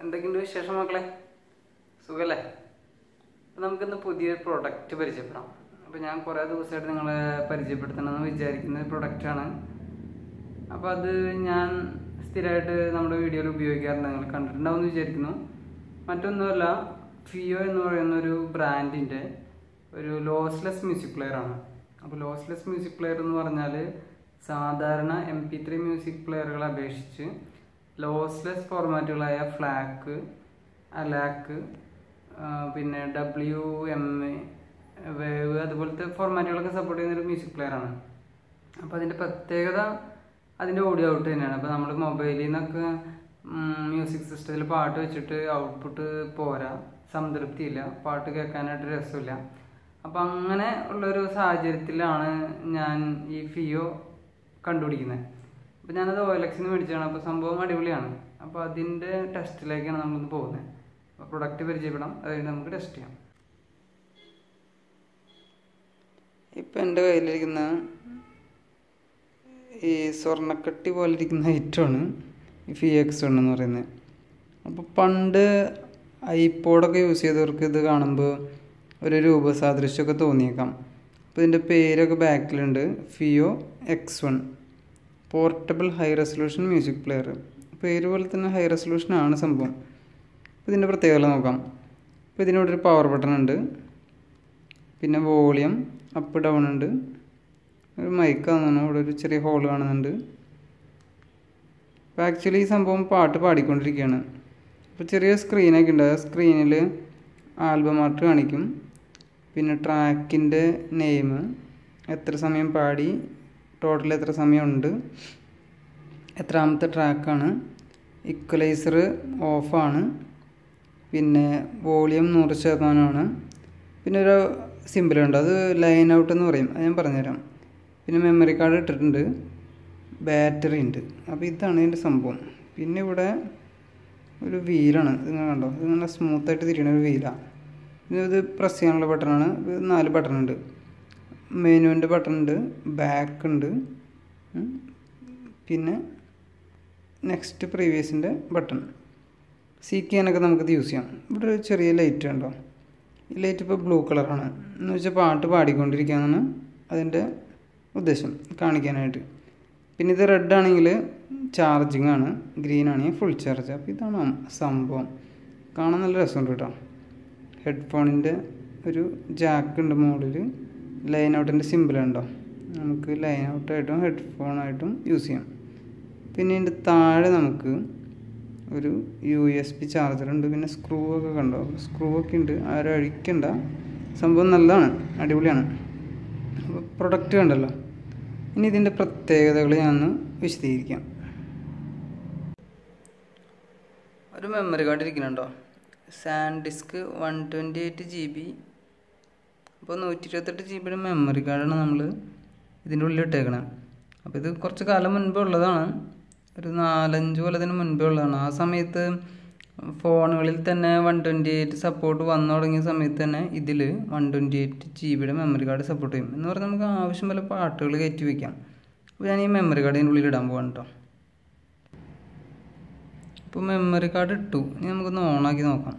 എന്തൊക്കെയുണ്ട് വിശേഷം മക്കളെ? സുഖല്ലേ? അപ്പോൾ നമുക്കിന്ന് പുതിയൊരു പ്രൊഡക്റ്റ് പരിചയപ്പെടാം. അപ്പോൾ ഞാൻ കുറേ ദിവസമായിട്ട് നിങ്ങളെ പരിചയപ്പെടുത്തണമെന്ന് വിചാരിക്കുന്ന ഒരു പ്രൊഡക്റ്റാണ്. അപ്പോൾ അത് ഞാൻ സ്ഥിരമായിട്ട് നമ്മുടെ വീഡിയോയിൽ ഉപയോഗിക്കാറുണ്ട്, നിങ്ങൾ കണ്ടിട്ടുണ്ടാവുമെന്ന് വിചാരിക്കുന്നു. മറ്റൊന്നുമല്ല, ഫിയോ എന്ന് പറയുന്ന ഒരു ബ്രാൻഡിൻ്റെ ഒരു ലോസ്ലെസ് മ്യൂസിക് പ്ലെയർ ആണ്. അപ്പോൾ ലോസ്ലെസ് മ്യൂസിക് പ്ലെയർ എന്ന് പറഞ്ഞാൽ സാധാരണ MP3 മ്യൂസിക് പ്ലെയറുകളെ അപേക്ഷിച്ച് ലോസ്ലെസ് ഫോർമാറ്റുകളായ ഫ്ലാക്ക്, അലാക്ക്, പിന്നെ WMA, വേവ്, അതുപോലത്തെ ഫോർമാറ്റുകളൊക്കെ സപ്പോർട്ട് ചെയ്യുന്നൊരു മ്യൂസിക് പ്ലെയർ ആണ്. അപ്പോൾ അതിൻ്റെ പ്രത്യേകത അതിൻ്റെ ഓഡിയോ ഔട്ട് തന്നെയാണ്. അപ്പോൾ നമ്മൾ മൊബൈലിൽ നിന്നൊക്കെ മ്യൂസിക് സിസ്റ്റത്തിൽ പാട്ട് വെച്ചിട്ട് ഔട്ട്പുട്ട് പോരാ, സംതൃപ്തിയില്ല, പാട്ട് കേൾക്കാനായിട്ട് രസമില്ല. അപ്പം അങ്ങനെ ഉള്ളൊരു സാഹചര്യത്തിലാണ് ഞാൻ ഈ ഫിയോ കണ്ടുപിടിക്കുന്നത്. അപ്പോൾ ഞാനത് OLX നിന്ന് മേടിച്ചതാണ്. അപ്പോൾ സംഭവം അടിപൊളിയാണ്. അപ്പോൾ അതിൻ്റെ ടെസ്റ്റിലേക്കാണ് നമ്മളൊന്ന് പോകുന്നത്. അപ്പോൾ പ്രൊഡക്റ്റ് പരിചയപ്പെടാം, അതായത് നമുക്ക് ടെസ്റ്റ് ചെയ്യാം. ഇപ്പം എൻ്റെ കയ്യിലിരിക്കുന്ന ഈ സ്വർണ്ണക്കട്ടി പോലെ ഇരിക്കുന്ന ഐറ്റമാണ് ഈ ഫിയോ X1 എന്ന് പറയുന്നത്. അപ്പോൾ പണ്ട് ഐപോഡൊക്കെ യൂസ് ചെയ്തവർക്ക് ഇത് കാണുമ്പോൾ ഒരു രൂപസാദൃശ്യമൊക്കെ തോന്നിയേക്കാം. അപ്പോൾ ഇതിൻ്റെ പേരൊക്കെ ബാക്കിലുണ്ട്, FiiO X1 portable high resolution music player. പേര് പോലെ തന്നെ ഹൈ റെസൊല്യൂഷനാണ് സംഭവം. അപ്പോൾ ഇതിൻ്റെ പ്രത്യേകത നോക്കാം. അപ്പോൾ ഇതിനോട് ഒരു പവർ ബട്ടൺ ഉണ്ട്, പിന്നെ വോളിയം അപ്പ് ഡൗൺ ഉണ്ട്, ഒരു മൈക്കാണെന്നാണ്, ഇവിടെ ഒരു ചെറിയ ഹോൾ കാണുന്നുണ്ട്. അപ്പോൾ ആക്ച്വലി ഈ സംഭവം പാട്ട് പാടിക്കൊണ്ടിരിക്കുകയാണ്. അപ്പോൾ ചെറിയ സ്ക്രീനൊക്കെ ഉണ്ട്, ആ സ്ക്രീനിൽ ആൽബം ആർട്ട് കാണിക്കും, പിന്നെ ട്രാക്കിൻ്റെ നെയിം, എത്ര സമയം പാടി, ടോട്ടൽ എത്ര സമയമുണ്ട്, എത്രാമത്തെ ട്രാക്കാണ്, ഇക്വലൈസർ ഓഫാണ്, പിന്നെ വോളിയം 100%, പിന്നെ ഒരു സിമ്പിളുണ്ട്, അത് ലൈൻ ഔട്ട് എന്ന് പറയും, അത് ഞാൻ പറഞ്ഞുതരാം. പിന്നെ മെമ്മറി കാർഡ് ഇട്ടിട്ടുണ്ട്, ബാറ്ററി ഉണ്ട്. അപ്പോൾ ഇതാണ് ഇതിൻ്റെ സംഭവം. പിന്നെ ഇവിടെ ഒരു വീലാണ്, ഇതിങ്ങനെ കണ്ടോ, ഇതിങ്ങനെ സ്മൂത്തായിട്ട് തിരിയണ ഒരു വീലാണ്. പിന്നെ ഇത് പ്രസ് ചെയ്യാനുള്ള ബട്ടണാണ്. ഇത് 4 ബട്ടൺ ഉണ്ട്, മെനുവിൻ്റെ ബട്ടൺ ഉണ്ട്, ബാക്ക് ഉണ്ട്, പിന്നെ നെക്സ്റ്റ് പ്രീവിയസിൻ്റെ ബട്ടൺ. സീക്ക് ചെയ്യാനൊക്കെ നമുക്കിത് യൂസ് ചെയ്യാം. ഇവിടെ ഒരു ചെറിയ ലൈറ്റ് ഉണ്ടോ, ഈ ലൈറ്റ് ഇപ്പോൾ ബ്ലൂ കളറാണ്, എന്ന് വെച്ചാൽ പാട്ട് പാടിക്കൊണ്ടിരിക്കുകയെന്നാണ് അതിൻ്റെ ഉദ്ദേശം കാണിക്കാനായിട്ട്. പിന്നെ ഇത് റെഡ് ആണെങ്കിൽ ചാർജിങ് ആണ്, ഗ്രീൻ ആണെങ്കിൽ ഫുൾ ചാർജ്. അപ്പോൾ ഇതാണ് സംഭവം. കാണാൻ നല്ല രസമുണ്ട് കേട്ടോ. ഹെഡ്ഫോണിൻ്റെ ഒരു ജാക്ക് ഉണ്ട് മുകളിൽ, ലൈൻ ഔട്ടിൻ്റെ സിമ്പിളുണ്ടോ, നമുക്ക് ലൈൻ ഔട്ടായിട്ടും ഹെഡ്ഫോണായിട്ടും യൂസ് ചെയ്യാം. പിന്നെ ഇതിൻ്റെ താഴെ നമുക്ക് ഒരു USB ചാർജറുണ്ട്, പിന്നെ സ്ക്രൂ ഒക്കെ കണ്ടോ, സ്ക്രൂ ഒക്കെ ഉണ്ട്, ആരും അഴിക്കണ്ട, സംഭവം നല്ലതാണ്, അടിപൊളിയാണ്. അപ്പോൾ പ്രൊഡക്റ്റ് കണ്ടല്ലോ. ഇനി ഇതിൻ്റെ പ്രത്യേകതകൾ ഞാനൊന്ന് വിശദീകരിക്കാം. ഒരു മെമ്മറി കാർഡ് ഇരിക്കുന്നുണ്ടോ, സാൻഡിസ്ക് 128 GB. അപ്പോൾ 128 GB മെമ്മറി കാർഡാണ് നമ്മൾ ഇതിൻ്റെ ഉള്ളിൽ ഇട്ടേക്കണത്. അപ്പോൾ ഇത് കുറച്ച് കാലം മുൻപേ ഉള്ളതാണ്, ഒരു 4-5 കൊല്ലത്തിന് മുൻപേ ഉള്ളതാണ്. ആ സമയത്ത് ഫോണുകളിൽ തന്നെ 128 സപ്പോർട്ട് വന്നു തുടങ്ങിയ സമയത്ത് തന്നെ ഇതിൽ 128 GB മെമ്മറി കാർഡ് സപ്പോർട്ട് ചെയ്യും. എന്ന് പറഞ്ഞാൽ നമുക്ക് ആവശ്യം പോലെ പാട്ടുകൾ കയറ്റി വയ്ക്കാം. അപ്പോൾ ഞാൻ ഈ മെമ്മറി കാർഡ് ഇതിൻ്റെ ഉള്ളിൽ ഇടാൻ പോകാൻ കേട്ടോ. ഇപ്പോൾ മെമ്മറി കാർഡ് ഇട്ടു, ഇനി നമുക്കൊന്ന് ഓണാക്കി നോക്കാം.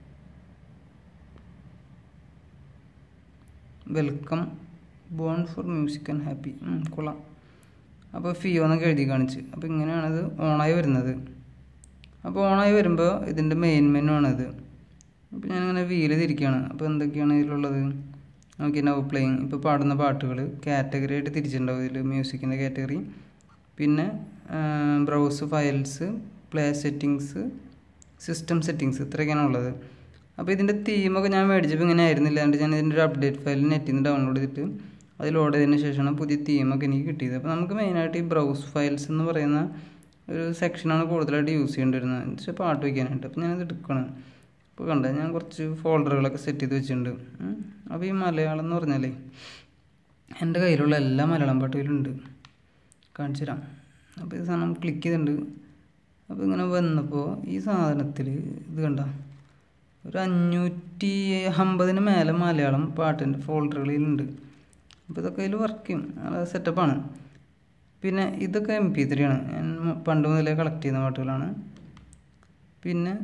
Welcome born for music and happy, കൊള്ളാം. അപ്പോൾ ഫിയോ എന്നൊക്കെ എഴുതി കാണിച്ച്. അപ്പോൾ ഇങ്ങനെയാണത് ഓണായി വരുന്നത്. അപ്പോൾ ഓണായി വരുമ്പോൾ ഇതിൻ്റെ മെയിൻ മെനു ആണിത്. അപ്പോൾ ഞാനിങ്ങനെ വീല് തിരിക്കുകയാണ്. അപ്പോൾ എന്തൊക്കെയാണ് ഇതിലുള്ളത് നോക്കി, നൗ പ്ലേയിങ്, ഇപ്പോൾ പാടുന്ന പാട്ടുകൾ കാറ്റഗറി ആയിട്ട് തിരിച്ചിട്ടുണ്ടാവും ഇതിൽ, മ്യൂസിക്കിൻ്റെ കാറ്റഗറി, പിന്നെ browse files, play settings, system settings, ഇത്രയൊക്കെയാണ് ഉള്ളത്. അപ്പോൾ ഇതിൻ്റെ തീമൊക്കെ ഞാൻ മേടിച്ചപ്പോൾ ഇങ്ങനെ ആയിരുന്നില്ല, അതുകൊണ്ട് ഞാൻ ഇതിൻ്റെ ഒരു അപ്ഡേറ്റ് ഫയൽ നെറ്റിൽ നിന്ന് ഡൗൺലോഡ് ചെയ്തിട്ട് അത് ലോഡ് ചെയ്തതിന് ശേഷമാണ് പുതിയ തീമൊക്കെ എനിക്ക് കിട്ടിയത്. അപ്പോൾ നമുക്ക് മെയിനായിട്ട് ഈ ബ്രൗസ് ഫയൽസ് എന്ന് പറയുന്ന ഒരു സെക്ഷനാണ് കൂടുതലായിട്ട് യൂസ് ചെയ്യേണ്ടി വരുന്നത്, എന്ന് വെച്ചാൽ പാട്ട് വയ്ക്കാനായിട്ട്. അപ്പോൾ ഞാനത് എടുക്കണം. അപ്പോൾ കണ്ടത് ഞാൻ കുറച്ച് ഫോൾഡറുകളൊക്കെ സെറ്റ് ചെയ്ത് വെച്ചിട്ടുണ്ട്. അപ്പോൾ ഈ മലയാളം എന്ന് പറഞ്ഞാലേ എൻ്റെ കയ്യിലുള്ള എല്ലാ മലയാളം പാട്ടുകളുണ്ട്, കാണിച്ചു തരാം. അപ്പോൾ ഈ സാധനം ക്ലിക്ക് ചെയ്തിട്ടുണ്ട്. അപ്പോൾ ഇങ്ങനെ വന്നപ്പോൾ ഈ സാധനത്തിൽ ഇത് കണ്ട ഒരു 550 മേലെ മലയാളം പാട്ടിൻ്റെ ഫോൾഡറുകളിലുണ്ട്. അപ്പോൾ ഇതൊക്കെ അതിൽ വർക്ക് ചെയ്യും, നല്ല സെറ്റപ്പാണ്. പിന്നെ ഇതൊക്കെ MP3 ആണ്, ഞാൻ പണ്ട് മുതലേ കളക്ട് ചെയ്യുന്ന പാട്ടുകളാണ്. പിന്നെ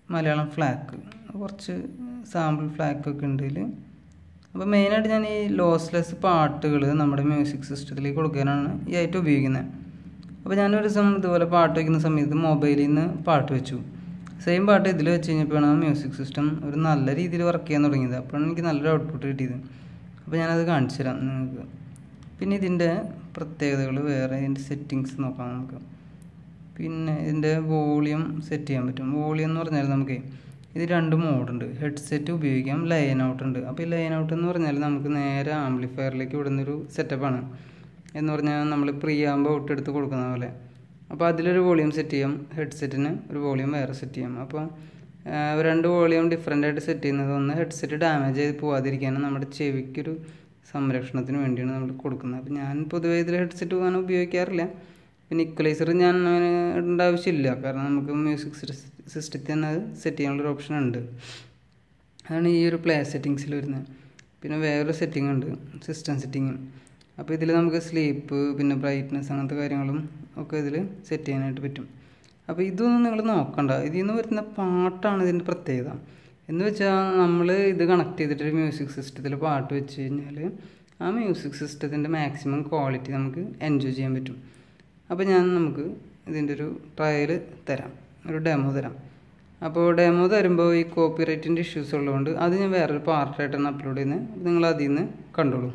മലയാളം ഫ്ലാക്ക്, കുറച്ച് സാമ്പിൾ ഫ്ലാക്കൊക്കെ ഉണ്ട് ഇതിൽ. അപ്പോൾ മെയിനായിട്ട് ഞാൻ ഈ ലോസ്ലെസ് പാട്ടുകൾ നമ്മുടെ മ്യൂസിക് സിസ്റ്റത്തിലേക്ക് കൊടുക്കാനാണ് ഈ ആയിട്ട് ഉപയോഗിക്കുന്നത്. അപ്പോൾ ഞാനൊരു ദിവസം ഇതുപോലെ പാട്ട് വയ്ക്കുന്ന സമയത്ത് മൊബൈലിൽ നിന്ന് പാട്ട് വെച്ചു. സെയിം പാട്ട് ഇതിൽ വെച്ച് കഴിഞ്ഞപ്പോഴാണ് മ്യൂസിക് സിസ്റ്റം ഒരു നല്ല രീതിയിൽ വർക്ക് ചെയ്യാൻ തുടങ്ങിയത്. അപ്പോഴാണ് എനിക്ക് നല്ലൊരു ഔട്ട്പുട്ട് കിട്ടിയത്. അപ്പോൾ ഞാനത് കാണിച്ചു തരാം നിങ്ങൾക്ക്. പിന്നെ ഇതിൻ്റെ പ്രത്യേകതകൾ വേറെ, ഇതിൻ്റെ സെറ്റിങ്സ് നോക്കാം നമുക്ക്. പിന്നെ ഇതിൻ്റെ വോളിയം സെറ്റ് ചെയ്യാൻ പറ്റും. വോളിയം എന്ന് പറഞ്ഞാൽ നമുക്ക് ഇത് 2 മോഡുണ്ട്. ഹെഡ്സെറ്റ് ഉപയോഗിക്കാം, ലൈൻ ഔട്ട് ഉണ്ട്. അപ്പോൾ ഈ ലൈൻ ഔട്ട് എന്ന് പറഞ്ഞാൽ നമുക്ക് നേരെ ആംപ്ലിഫയറിലേക്ക് വിടുന്നൊരു സെറ്റപ്പാണ്. എന്ന് പറഞ്ഞാൽ നമ്മൾ പ്രീ ആകുമ്പോൾ ഔട്ടെടുത്ത് കൊടുക്കുന്ന പോലെ. അപ്പോൾ അതിലൊരു വോളിയം സെറ്റ് ചെയ്യാം, ഹെഡ്സെറ്റിന് ഒരു വോളിയം വേറെ സെറ്റ് ചെയ്യാം. അപ്പോൾ 2 വോളിയം ഡിഫറെൻ്റ് ആയിട്ട് സെറ്റ് ചെയ്യുന്നത്, ഒന്ന് ഹെഡ്സെറ്റ് ഡാമേജ് ചെയ്ത് പോകാതിരിക്കാനും നമ്മുടെ ചെവിക്കൊരു സംരക്ഷണത്തിന് വേണ്ടിയാണ് നമ്മൾ കൊടുക്കുന്നത്. അപ്പോൾ ഞാൻ പൊതുവേ ഇതിൽ ഹെഡ്സെറ്റ് പോകാൻ ഉപയോഗിക്കാറില്ല. പിന്നെ ഇക്വലൈസർ ഞാൻ ഇടേണ്ട ആവശ്യമില്ല, കാരണം നമുക്ക് മ്യൂസിക് സിസ്റ്റത്തിൽ തന്നെ അത് സെറ്റ് ചെയ്യാനുള്ളൊരു ഓപ്ഷൻ ഉണ്ട്. അതാണ് ഈ ഒരു പ്ലേ സെറ്റിങ്സിൽ വരുന്നത്. പിന്നെ വേറൊരു സെറ്റിംഗ് ഉണ്ട്, സിസ്റ്റം സെറ്റിങ്. അപ്പോൾ ഇതിൽ നമുക്ക് സ്ലീപ്പ്, പിന്നെ ബ്രൈറ്റ്നസ്, അങ്ങനത്തെ കാര്യങ്ങളും ഒക്കെ ഇതിൽ സെറ്റ് ചെയ്യാനായിട്ട് പറ്റും. അപ്പോൾ ഇതൊന്നും നിങ്ങൾ നോക്കണ്ട, ഇതിൽ നിന്ന് വരുന്ന പാട്ടാണ് ഇതിൻ്റെ പ്രത്യേകത. എന്ന് വെച്ചാൽ നമ്മൾ ഇത് കണക്ട് ചെയ്തിട്ടൊരു മ്യൂസിക് സിസ്റ്റത്തിൽ പാട്ട് വെച്ച് കഴിഞ്ഞാൽ ആ മ്യൂസിക് സിസ്റ്റത്തിൻ്റെ മാക്സിമം ക്വാളിറ്റി നമുക്ക് എൻജോയ് ചെയ്യാൻ പറ്റും. അപ്പോൾ നമുക്ക് ഇതിൻ്റെ ഒരു ട്രയൽ തരാം, ഒരു ഡെമോ തരാം. അപ്പോൾ ഡെമോ തരുമ്പോൾ ഈ കോപ്പിറൈറ്റിൻ്റെ ഇഷ്യൂസ് ഉള്ളതുകൊണ്ട് അത് ഞാൻ വേറൊരു പാർട്ടായിട്ടാണ് അപ്ലോഡ് ചെയ്യുന്നത്. അപ്പോൾ നിങ്ങൾ അതിൽ നിന്ന് കണ്ടോളൂ.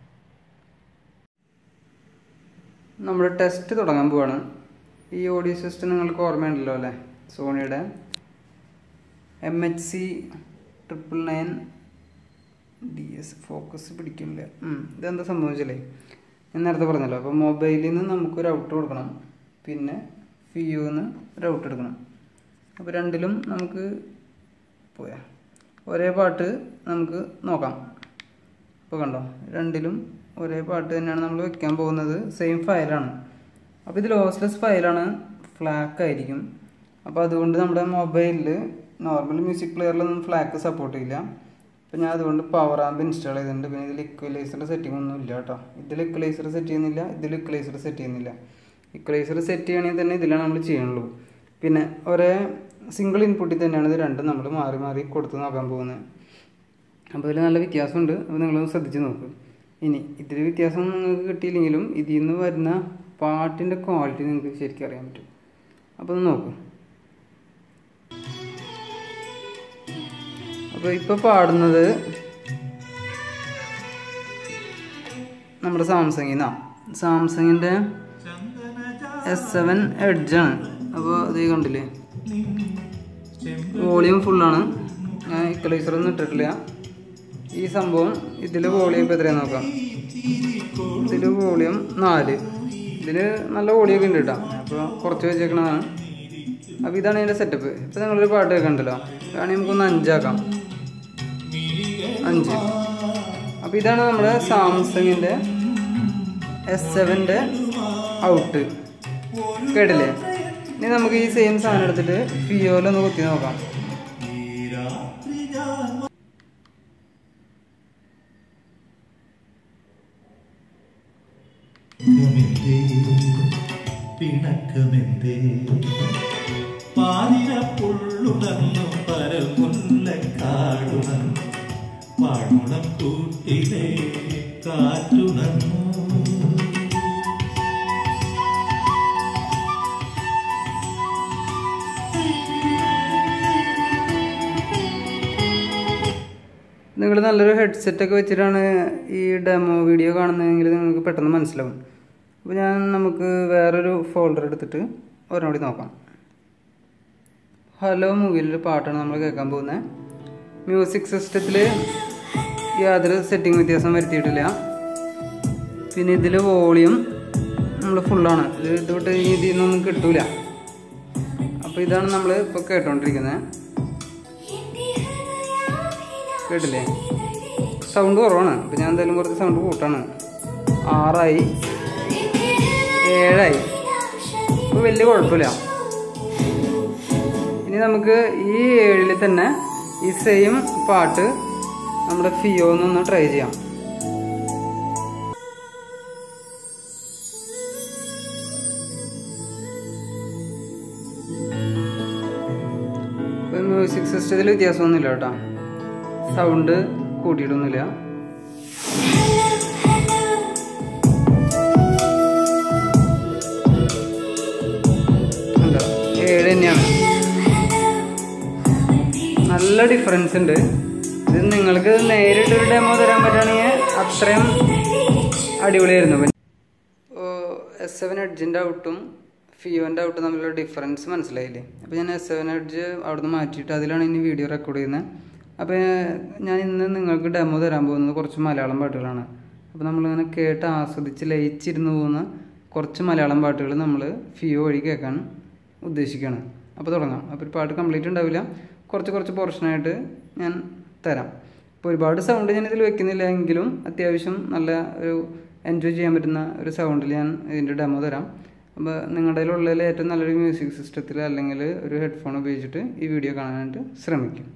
നമ്മുടെ ടെസ്റ്റ് തുടങ്ങാൻ പോവാണ്. ഈ ഓഡിയോ സിസ്റ്റം നിങ്ങൾക്ക് ഓർമ്മയുണ്ടല്ലോ അല്ലേ, സോണിയുടെ MHC999DS. ഫോക്കസ് പിടിക്കില്ല. ഇതെന്താ സംഭവിച്ചല്ലേ, ഞാൻ നേരത്തെ പറഞ്ഞല്ലോ. അപ്പോൾ മൊബൈലിൽ നിന്ന് നമുക്കൊരു ഔട്ട് കൊടുക്കണം, പിന്നെ ഫിയോന്ന് ഒരു ഔട്ട് എടുക്കണം. അപ്പോൾ രണ്ടിലും നമുക്ക് ഒരേ പാട്ട് നമുക്ക് നോക്കാം. അപ്പോൾ കണ്ടോ, രണ്ടിലും ഒരേ പാട്ട് തന്നെയാണ് നമ്മൾ വെക്കാൻ പോകുന്നത്. സെയിം ഫയലാണ്. അപ്പോൾ ഇത് ലോസ്ലെസ് ഫയലാണ്, ഫ്ലാക്ക് ആയിരിക്കും. അപ്പോൾ അതുകൊണ്ട് നമ്മുടെ മൊബൈലിൽ നോർമൽ മ്യൂസിക് പ്ലെയറിലൊന്നും ഫ്ലാക്ക് സപ്പോർട്ട് ചെയ്യില്ല. അപ്പോൾ ഞാൻ അതുകൊണ്ട് പവർ ആമ്പ് ഇൻസ്റ്റാൾ ചെയ്തിട്ടുണ്ട്. പിന്നെ ഇതിൽ ഇക്വലൈസറിൻ്റെ സെറ്റിംഗ് ഒന്നും ഇല്ല കേട്ടോ. ഇതിൽ ഇക്വലൈസർ സെറ്റ് ചെയ്യുന്നില്ല, ഇതിൽ ഇക്വലൈസർ സെറ്റ് ചെയ്യുന്നില്ല. ഇക്വലൈസർ സെറ്റ് ചെയ്യണമെങ്കിൽ തന്നെ ഇതിലാണ് നമ്മൾ ചെയ്യണുള്ളൂ. പിന്നെ ഒരേ സിംഗിൾ ഇൻപുട്ടിൽ തന്നെയാണ് ഇത് രണ്ടും നമ്മൾ മാറി മാറി കൊടുത്ത് നോക്കാൻ പോകുന്നത്. അപ്പോൾ ഇതിൽ നല്ല വ്യത്യാസമുണ്ട്. അപ്പോൾ നിങ്ങളൊന്ന് ശ്രദ്ധിച്ച് നോക്കും. ഇനി ഇതിൽ വ്യത്യാസം നിങ്ങൾക്ക് കിട്ടിയില്ലെങ്കിലും ഇതിൽ നിന്ന് വരുന്ന പാട്ടിൻ്റെ ക്വാളിറ്റി നിങ്ങൾക്ക് ശരിക്കും അറിയാൻ പറ്റും. അപ്പോൾ ഒന്ന് നോക്കും. അപ്പോൾ ഇപ്പോൾ പാടുന്നത് നമ്മുടെ സാംസങ്ങിൻ്റെ S7 എഡ്ജാണ്. അപ്പോൾ അത് കണ്ടില്ലേ, വോളിയം ഫുള്ളാണ്. ഞാൻ ഇക്വലൈസറൊന്നും ഇട്ടിട്ടില്ല. ഈ സംഭവം ഇതിൽ വോളിയം ഇപ്പോൾ എത്രയാണ് നോക്കാം. ഇതിൽ വോളിയം 4. ഇതിൽ നല്ല വോളിയൊക്കെ ഉണ്ട് കേട്ടോ. അപ്പോൾ കുറച്ച് വെച്ചേക്കണതാണ്. അപ്പോൾ ഇതാണ് ഇതിൻ്റെ സെറ്റപ്പ്. ഇപ്പോൾ നിങ്ങളൊരു പാട്ട് കേൾക്കണ്ടല്ലോ, വേണമെങ്കിൽ നമുക്കൊന്ന് 5 ആക്കാം. 5. അപ്പോൾ ഇതാണ് നമ്മുടെ സാംസങ്ങിൻ്റെ S7ൻ്റെ ഔട്ട്. കേട്ടില്ലേ? ഇനി നമുക്ക് ഈ സെയിം സാധനം എടുത്തിട്ട് ഫിയോലൊന്ന് കുത്തി നോക്കാം. പിണക്കമെന്തേ പാലിന പുള്ളുണർന്നു പരമുല്ല കാടുണർന്നു പാടുണം കൂട്ടിലെ കാറ്റുണർന്നു. നിങ്ങൾ നല്ലൊരു ഹെഡ്സെറ്റൊക്കെ വെച്ചിട്ടാണ് ഈ ഡെമോ വീഡിയോ കാണുന്നതെങ്കിൽ നിങ്ങൾക്ക് പെട്ടെന്ന് മനസ്സിലാവും. അപ്പോൾ നമുക്ക് വേറൊരു ഫോൾഡർ എടുത്തിട്ട് ഒരെണ്ണം നോക്കാം. ഹലോ മൂവിയിലൊരു പാട്ടാണ് നമ്മൾ കേൾക്കാൻ പോകുന്നത്. മ്യൂസിക് സിസ്റ്റത്തിൽ യാതൊരു സെറ്റിംഗ് വ്യത്യാസം വരുത്തിയിട്ടില്ല. പിന്നെ ഇതിൽ വോളിയം നമ്മൾ ഫുള്ളാണ്. ഇതോട്ട് ഇതിൽ നിന്നൊന്നും കിട്ടൂല. അപ്പോൾ ഇതാണ് നമ്മൾ ഇപ്പോൾ കേട്ടോണ്ടിരിക്കുന്നത്. കേട്ടില്ലേ? സൗണ്ട് കുറവാണ്. അപ്പോൾ ഞാൻ എന്തായാലും കുറച്ച് സൗണ്ട് കൂട്ടാണ്. 6 ആയി, 7 ആയി. അപ്പോൾ വലിയ കുഴപ്പമില്ല. ഇനി നമുക്ക് ഈ 7ൽ തന്നെ ഈ സെയിം പാട്ട് നമ്മുടെ ഫിയോന്നൊന്ന് ട്രൈ ചെയ്യാം. മ്യൂസിക് സിസ്റ്റത്തിൽ വ്യത്യാസമൊന്നുമില്ല കേട്ടോ, സൗണ്ട് കൂട്ടിയിട്ടൊന്നുമില്ല. ഉണ്ടോ 7 തന്നെയാണ്. നല്ല ഡിഫറൻസ് ഉണ്ട്. ഇത് നിങ്ങൾക്ക് നേരിട്ടൊരു ഡെമോ തരാൻ പറ്റുകയാണെങ്കിൽ അത്രയും അടിപൊളിയായിരുന്നു. S7 എഡ്ജിൻ്റെ ഔട്ടും ഫിയോൻ്റെ ഔട്ടും തമ്മിലുള്ള ഡിഫറൻസ് മനസ്സിലായില്ലേ? അപ്പോൾ ഞാൻ S7 എഡ്ജ് അവിടുന്ന് മാറ്റിയിട്ട് അതിലാണ് ഇനി വീഡിയോ റെക്കോർഡ് ചെയ്യുന്നത്. അപ്പോൾ ഞാൻ ഇന്ന് നിങ്ങൾക്ക് ഡെമോ തരാൻ പോകുന്നത് കുറച്ച് മലയാളം പാട്ടുകളാണ്. അപ്പോൾ നമ്മളിങ്ങനെ കേട്ട് ആസ്വദിച്ച് ലയിച്ചിരുന്ന് പോകുന്ന കുറച്ച് മലയാളം പാട്ടുകൾ നമ്മൾ ഫിയോ വഴി കേൾക്കാൻ ഉദ്ദേശിക്കുകയാണ്. അപ്പോൾ തുടങ്ങാം. അപ്പോൾ ഒരു പാട്ട് കംപ്ലീറ്റ് ഉണ്ടാവില്ല, കുറച്ച് പോർഷനായിട്ട് ഞാൻ തരാം. അപ്പോൾ ഒരുപാട് സൗണ്ട് ഞാനിതിൽ വെക്കുന്നില്ല എങ്കിലും അത്യാവശ്യം നല്ല ഒരു എൻജോയ് ചെയ്യാൻ പറ്റുന്ന ഒരു സൗണ്ടിൽ ഞാൻ ഇതിൻ്റെ ഡെമോ തരാം. അപ്പോൾ നിങ്ങളുടെ കയ്യിലുള്ളതിൽ ഏറ്റവും നല്ലൊരു മ്യൂസിക് സിസ്റ്റത്തിൽ അല്ലെങ്കിൽ ഒരു ഹെഡ്ഫോൺ ഉപയോഗിച്ചിട്ട് ഈ വീഡിയോ കാണാനായിട്ട് ശ്രമിക്കും.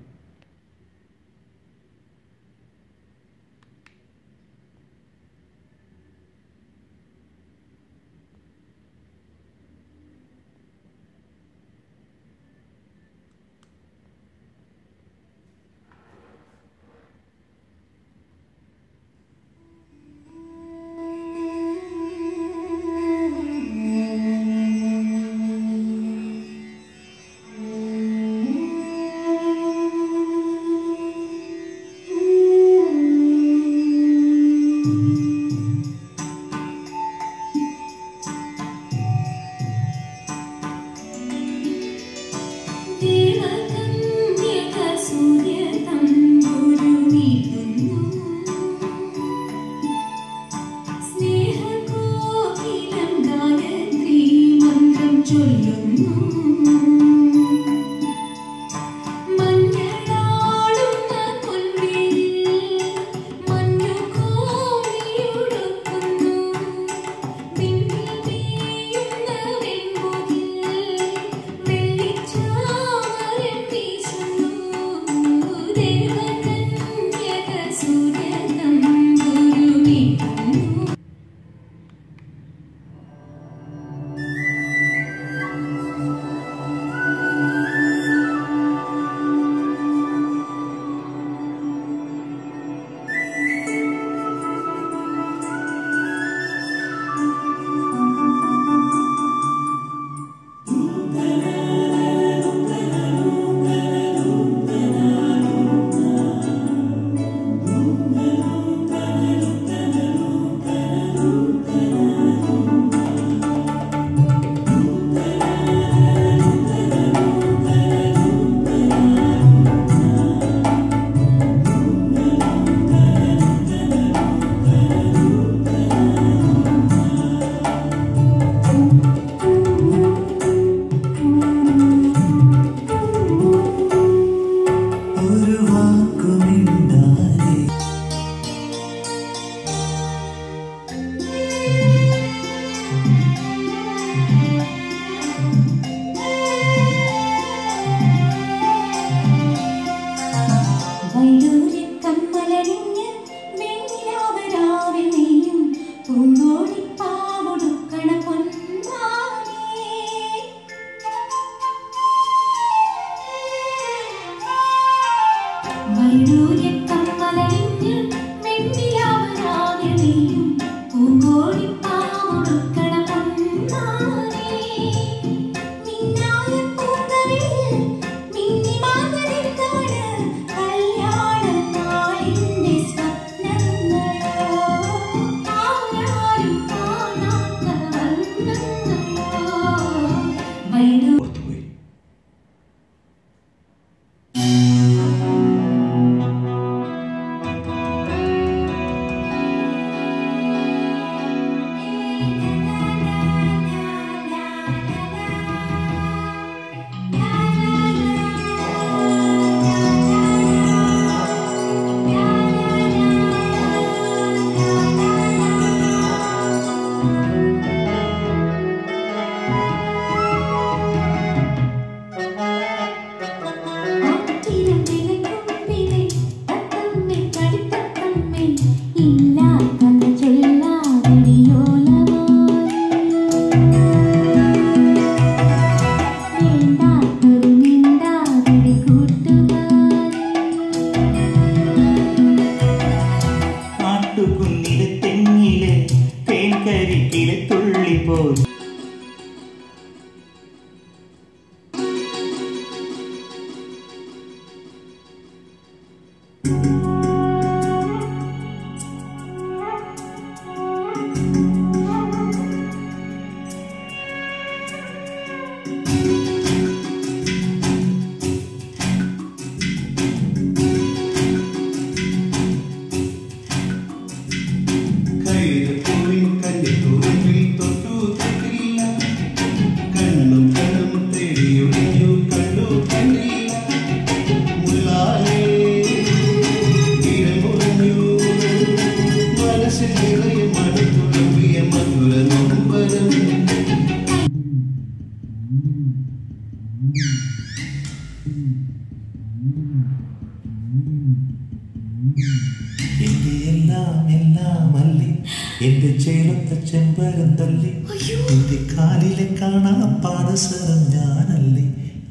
എന്റെ എല്ലാം അല്ലേ, എന്റെ ചേലത്തെ ചെമ്പരം തല്ലി, എന്റെ കാലിലെ കാണാ പാദസരം ഞാനല്ലേ,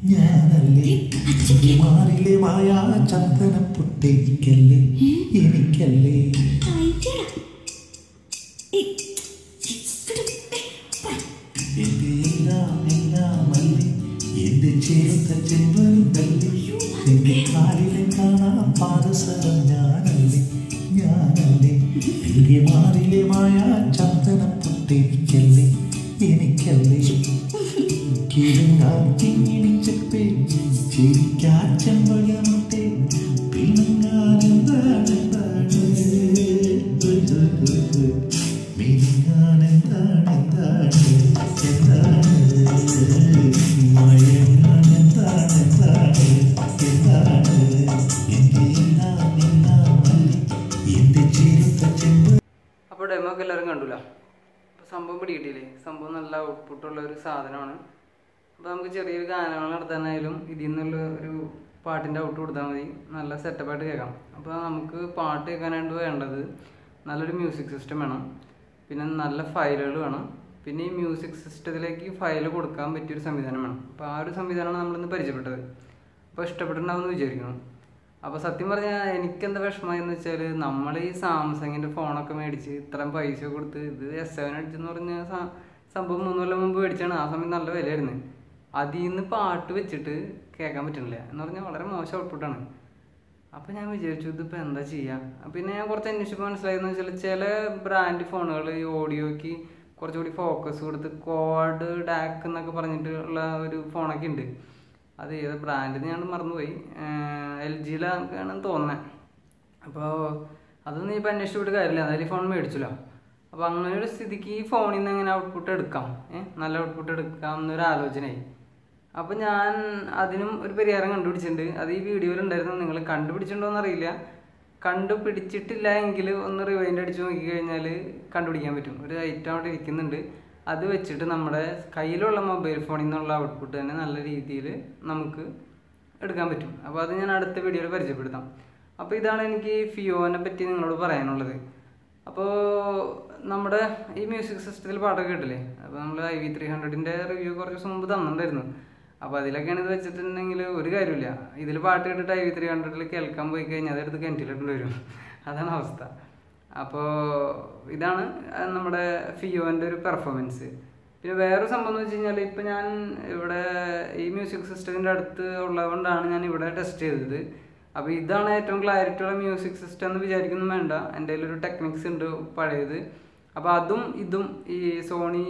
എന്റെ മാറിലെ മായാ ചന്ദന പൊട്ടെനിക്കല്ലേ, എനിക്കല്ലേ. എന്റെ എല്ലാം അല്ലേ, എന്റെ ചേലത്തെ ചെമ്പരം തല്ലി, എന്റെ കാലിലെ കാണാ പാദസരം ഞാനല്ലേ, എന്റെ മാറിലെ മായാ ചന്ദന പൊട്ടെനിക്കല്ലേ, എനിക്കല്ലേ. കിഴങ്ങാൻ കിങ്ങിണിച്ചപ്പേ ചിരിക്കാൻ ചെമ്പകമുട്ടേ പിണങ്ങാനെന്താണ് മിനിങ്ങാനെന്താണ് മഴങ്ങാനെന്താണ് എന്റെ എല്ലാം എന്റെ ചേരുത്ത ചെമ്പ്. അപ്പോൾ ഡെമോ ഒക്കെ എല്ലാവരും കണ്ടില്ല. അപ്പോൾ സംഭവം പിടികിട്ടില്ലേ? സംഭവം നല്ല ഔട്ട്പുട്ടുള്ള ഒരു സാധനമാണ്. അപ്പോൾ നമുക്ക് ചെറിയൊരു ഗാനങ്ങൾ നടത്താനായാലും ഇതിൽ നിന്നുള്ള ഒരു പാട്ടിൻ്റെ ഔട്ട് കൊടുത്താൽ മതി, നല്ല സെറ്റപ്പായിട്ട് കേൾക്കാം. അപ്പോൾ നമുക്ക് പാട്ട് കേൾക്കാനായിട്ട് വേണ്ടത് നല്ലൊരു മ്യൂസിക് സിസ്റ്റം വേണം, പിന്നെ നല്ല ഫയലുകൾ വേണം, പിന്നെ ഈ മ്യൂസിക് സിസ്റ്റത്തിലേക്ക് ഫയൽ കൊടുക്കാൻ പറ്റിയൊരു സംവിധാനം വേണം. അപ്പോൾ ആ ഒരു സംവിധാനമാണ് നമ്മളിന്ന് പരിചയപ്പെട്ടത്. അപ്പോൾ ഇഷ്ടപ്പെട്ടിട്ടുണ്ടാവുമെന്ന് വിചാരിക്കുന്നു. അപ്പോൾ സത്യം പറഞ്ഞാൽ എനിക്കെന്താ വിഷമമായെന്ന് വെച്ചാൽ, നമ്മൾ ഈ സാംസങ്ങിൻ്റെ ഫോണൊക്കെ മേടിച്ച് ഇത്രയും പൈസ കൊടുത്ത് ഇത് S7 അടിച്ചെന്ന് പറഞ്ഞ സംഭവം 3 കൊല്ലം മുമ്പ് മേടിച്ചാണ്. ആ സമയം നല്ല വിലയായിരുന്നു. അതിൽ നിന്ന് പാട്ട് വെച്ചിട്ട് കേൾക്കാൻ പറ്റുന്നില്ല എന്ന് പറഞ്ഞാൽ വളരെ മോശം ഔട്ട്പുട്ടാണ്. അപ്പോൾ ഞാൻ വിചാരിച്ചു ഇതിപ്പോൾ എന്താ ചെയ്യുക. പിന്നെ ഞാൻ കുറച്ച് അന്വേഷിച്ചപ്പോൾ മനസ്സിലായെന്ന് വെച്ചാൽ ചില ബ്രാൻഡ് ഫോണുകൾ ഈ ഓഡിയോയ്ക്ക് കുറച്ചുകൂടി ഫോക്കസ് കൊടുത്ത് കോഡ് ഡാക്ക് എന്നൊക്കെ പറഞ്ഞിട്ടുള്ള ഒരു ഫോണൊക്കെ ഉണ്ട്. അത് ഏത് ബ്രാൻഡിന് ഞാൻ മറന്നുപോയി, LGയിലാണെന്ന് തോന്നുന്നത്. അപ്പോൾ അതൊന്നും ഇപ്പോൾ അന്വേഷിച്ചിട്ട് കാര്യമില്ല, എന്തായാലും ഈ ഫോൺ മേടിച്ചല്ലോ. അപ്പോൾ അങ്ങനെ ഒരു സ്ഥിതിക്ക് ഈ ഫോണിൽ നിന്ന് എങ്ങനെ ഔട്ട്പുട്ട് എടുക്കാം, നല്ല ഔട്ട്പുട്ട് എടുക്കാം എന്നൊരു ആലോചനയായി. അപ്പോൾ ഞാൻ അതിനും ഒരു പരിഹാരം കണ്ടുപിടിച്ചിട്ടുണ്ട്. അത് ഈ വീഡിയോയിൽ ഉണ്ടായിരുന്നു. നിങ്ങൾ കണ്ടുപിടിച്ചിട്ടുണ്ടോ എന്നറിയില്ല. കണ്ടുപിടിച്ചിട്ടില്ല എങ്കിൽ ഒന്ന് റിവൈൻഡ് അടിച്ച് നോക്കിക്കഴിഞ്ഞാൽ കണ്ടുപിടിക്കാൻ പറ്റും. ഒരു ഐറ്റം അവിടെ ഇരിക്കുന്നുണ്ട്. അത് വെച്ചിട്ട് നമ്മുടെ കയ്യിലുള്ള മൊബൈൽ ഫോണിൽ നിന്നുള്ള ഔട്ട്പുട്ട് തന്നെ നല്ല രീതിയിൽ നമുക്ക് എടുക്കാൻ പറ്റും. അപ്പോൾ അത് ഞാൻ അടുത്ത വീഡിയോയിൽ പരിചയപ്പെടുത്താം. അപ്പോൾ ഇതാണ് എനിക്ക് ഫിയോനെ പറ്റി നിങ്ങളോട് പറയാനുള്ളത്. അപ്പോൾ നമ്മുടെ ഈ മ്യൂസിക് സിസ്റ്റത്തിൽ പാട്ടൊക്കെ കേട്ടില്ലേ? അപ്പോൾ നമ്മൾ IV300ൻ്റെ റിവ്യൂ കുറച്ച് ദിവസം മുമ്പ് തന്നിട്ടുണ്ടായിരുന്നു. അപ്പോൾ അതിലൊക്കെയാണ് ഇത് വെച്ചിട്ടുണ്ടെങ്കിൽ ഒരു കാര്യമില്ല. ഇതിൽ പാട്ട് കേട്ടിട്ട് IV300ൽ കേൾക്കാൻ പോയി കഴിഞ്ഞാൽ അതെടുത്ത് കിണറ്റിലിട്ടുണ്ട് വരും. അതാണ് അവസ്ഥ. അപ്പോൾ ഇതാണ് നമ്മുടെ ഫിയോൻ്റെ ഒരു പെർഫോമൻസ്. പിന്നെ വേറൊരു സംഭവം എന്ന് വെച്ച് കഴിഞ്ഞാൽ, ഇപ്പോൾ ഞാൻ ഇവിടെ ഈ മ്യൂസിക് സിസ്റ്റത്തിൻ്റെ അടുത്ത് ഉള്ളതുകൊണ്ടാണ് ഞാൻ ഇവിടെ ടെസ്റ്റ് ചെയ്തത്. അപ്പോൾ ഇതാണ് ഏറ്റവും ക്ലാരിറ്റി ഉള്ള മ്യൂസിക് സിസ്റ്റം എന്ന് വിചാരിക്കുന്നു വേണ്ട. എൻ്റെ കയ്യിലൊരു ടെക്നിക്സ് ഉണ്ട് പഴയത്. അപ്പോൾ അതും ഇതും ഈ സോണി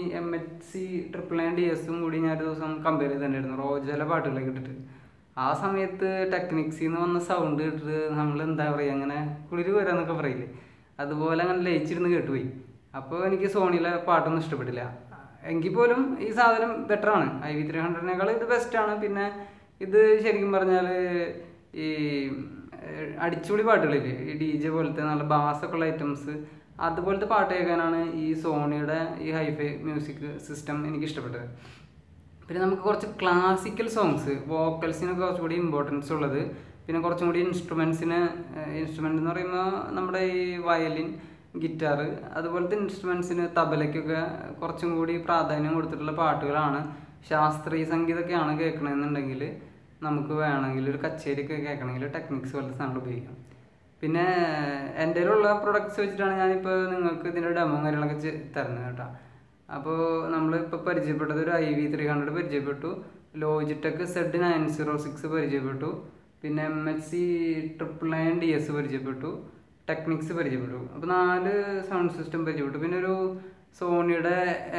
MHC900DS കൂടി ഞാനൊരു ദിവസം കമ്പയർ ചെയ്തിട്ടുണ്ടായിരുന്നു റോജയിലെ പാട്ടുകളൊക്കെ ഇട്ടിട്ട്. ആ സമയത്ത് ടെക്നിക്സിൽ നിന്ന് വന്ന സൗണ്ട് കേട്ടിട്ട് നമ്മൾ എന്താ പറയുക, അങ്ങനെ കുളിര് വരാന്നൊക്കെ പറയില്ലേ, അതുപോലെ അങ്ങനെ ലയിച്ചിരുന്ന് കേട്ടുപോയി. അപ്പോൾ എനിക്ക് സോണിയിലെ പാട്ടൊന്നും ഇഷ്ടപ്പെട്ടില്ല. എങ്കിൽ പോലും ഈ സാധനം ബെറ്ററാണ്. IV300നേക്കാൾ ഇത് ബെസ്റ്റാണ്. പിന്നെ ഇത് ശരിക്കും പറഞ്ഞാൽ ഈ അടിച്ചുപൊളി പാട്ടുകളില്ലേ, ഈ DJ പോലത്തെ നല്ല ബാസൊക്കെ ഉള്ള ഐറ്റംസ്, അതുപോലത്തെ പാട്ട് കേൾക്കാനാണ് ഈ സോണിയുടെ ഈ ഹൈഫൈ മ്യൂസിക് സിസ്റ്റം എനിക്ക് ഇഷ്ടപ്പെട്ടത്. പിന്നെ നമുക്ക് കുറച്ച് ക്ലാസിക്കൽ സോങ്സ്, വോക്കൽസിനൊക്കെ കുറച്ചുകൂടി ഇമ്പോർട്ടൻസ് ഉള്ളത്, പിന്നെ കുറച്ചും കൂടി ഇൻസ്ട്രുമെൻറ്റ് എന്ന് പറയുമ്പോൾ നമ്മുടെ ഈ വയലിൻ, ഗിറ്റാർ, അതുപോലത്തെ ഇൻസ്ട്രുമെൻസിന്, തബലയ്ക്കൊക്കെ കുറച്ചും കൂടി പ്രാധാന്യം കൊടുത്തിട്ടുള്ള പാട്ടുകളാണ്. ശാസ്ത്രീയ സംഗീതമൊക്കെയാണ് കേൾക്കണമെന്നുണ്ടെങ്കിൽ നമുക്ക് വേണമെങ്കിൽ ഒരു കച്ചേരിയൊക്കെ കേൾക്കണമെങ്കിൽ ടെക്നിക്സ് പോലത്തെ സാധനങ്ങൾ ഉപയോഗിക്കാം. പിന്നെ എൻ്റെ കയ്യിലുള്ള പ്രൊഡക്ട്സ് വെച്ചിട്ടാണ് ഞാനിപ്പോൾ നിങ്ങൾക്ക് ഇതിൻ്റെ ഡെമോ കാര്യങ്ങളൊക്കെ തരുന്നത് കേട്ടോ. അപ്പോൾ നമ്മളിപ്പോൾ പരിചയപ്പെട്ടത് ഒരു IV300 പരിചയപ്പെട്ടു, ലോജിടെക് Z906 പരിചയപ്പെട്ടു, പിന്നെ MHC900DS പരിചയപ്പെട്ടു, ടെക്നിക്സ് പരിചയപ്പെട്ടു. അപ്പോൾ 4 സൗണ്ട് സിസ്റ്റം പരിചയപ്പെട്ടു. പിന്നെ ഒരു സോണിയുടെ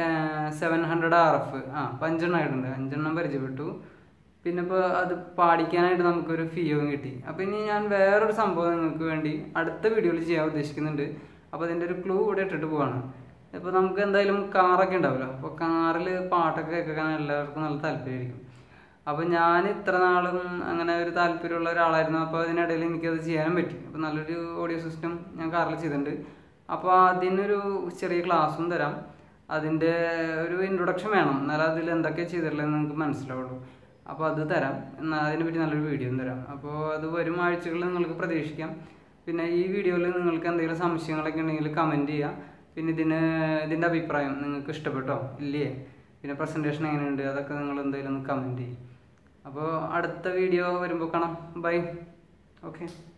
700RF 5 ആയിട്ടുണ്ട്, 5 പരിചയപ്പെട്ടു. പിന്നെ ഇപ്പോൾ അത് പാടിക്കാനായിട്ട് നമുക്കൊരു ഫിയോയും കിട്ടി. അപ്പോൾ ഇനി ഞാൻ വേറൊരു സംഭവം നിങ്ങൾക്ക് വേണ്ടി അടുത്ത വീഡിയോയിൽ ചെയ്യാൻ ഉദ്ദേശിക്കുന്നുണ്ട്. അപ്പോൾ അതിൻ്റെ ഒരു ക്ലൂ ഇവിടെ ഇട്ടിട്ട് പോവാണ്. ഇപ്പോൾ നമുക്ക് എന്തായാലും കാറൊക്കെ ഉണ്ടാവില്ല. അപ്പോൾ കാറിൽ പാട്ടൊക്കെ കേൾക്കാൻ എല്ലാവർക്കും നല്ല താല്പര്യമായിരിക്കും. അപ്പോൾ ഞാൻ ഇത്ര നാളും അങ്ങനെ ഒരു താല്പര്യമുള്ള ഒരാളായിരുന്നു. അപ്പോൾ അതിനിടയിൽ എനിക്കത് ചെയ്യാനും പറ്റി. അപ്പോൾ നല്ലൊരു ഓഡിയോ സിസ്റ്റം ഞാൻ കാറിൽ ചെയ്തിട്ടുണ്ട്. അപ്പോൾ അതിനൊരു ചെറിയ ക്ലാസ്സും തരാം. അതിൻ്റെ ഒരു ഇൻട്രൊഡക്ഷൻ വേണം, എന്നാലും അതിൽ എന്തൊക്കെ ചെയ്തിട്ടുള്ളതെന്ന് നിങ്ങൾക്ക് മനസ്സിലാവുള്ളൂ. അപ്പോൾ അത് തരാം. എന്നാൽ അതിനെപ്പറ്റി നല്ലൊരു വീഡിയോ തരാം. അപ്പോൾ അത് വരും ആഴ്ചകളിൽ നിങ്ങൾക്ക് പ്രതീക്ഷിക്കാം. പിന്നെ ഈ വീഡിയോയിൽ നിങ്ങൾക്ക് എന്തെങ്കിലും സംശയങ്ങളൊക്കെ ഉണ്ടെങ്കിൽ കമൻറ്റ് ചെയ്യുക. പിന്നെ ഇതിൻ്റെ അഭിപ്രായം നിങ്ങൾക്ക് ഇഷ്ടപ്പെട്ടോ ഇല്ലേ, പിന്നെ പ്രസൻറ്റേഷൻ എങ്ങനെയുണ്ട്, അതൊക്കെ നിങ്ങൾ എന്തെങ്കിലും ഒന്ന് കമൻറ്റ് ചെയ്യും. അപ്പോൾ അടുത്ത വീഡിയോ വരുമ്പോൾ കാണാം. ബൈ. ഓക്കെ.